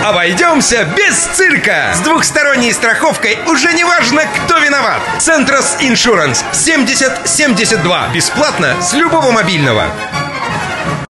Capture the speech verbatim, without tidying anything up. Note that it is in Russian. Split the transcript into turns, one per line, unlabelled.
Обойдемся без цирка. С двухсторонней страховкой уже не важно, кто виноват. Центрос Иншуранс семьдесят семьдесят два. Бесплатно с любого мобильного.